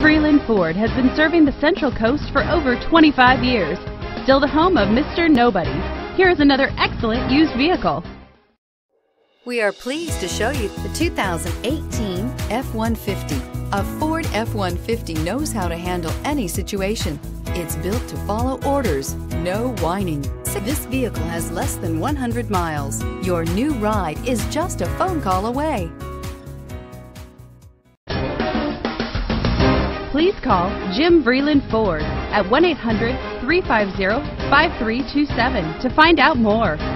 Vreeland Ford has been serving the Central Coast for over 25 years. Still the home of Mr. Nobody. Here is another excellent used vehicle. We are pleased to show you the 2018 F-150. A Ford F-150 knows how to handle any situation. It's built to follow orders, no whining. This vehicle has less than 100 miles. Your new ride is just a phone call away. Please call Jim Vreeland Ford at 1-800-350-5327 to find out more.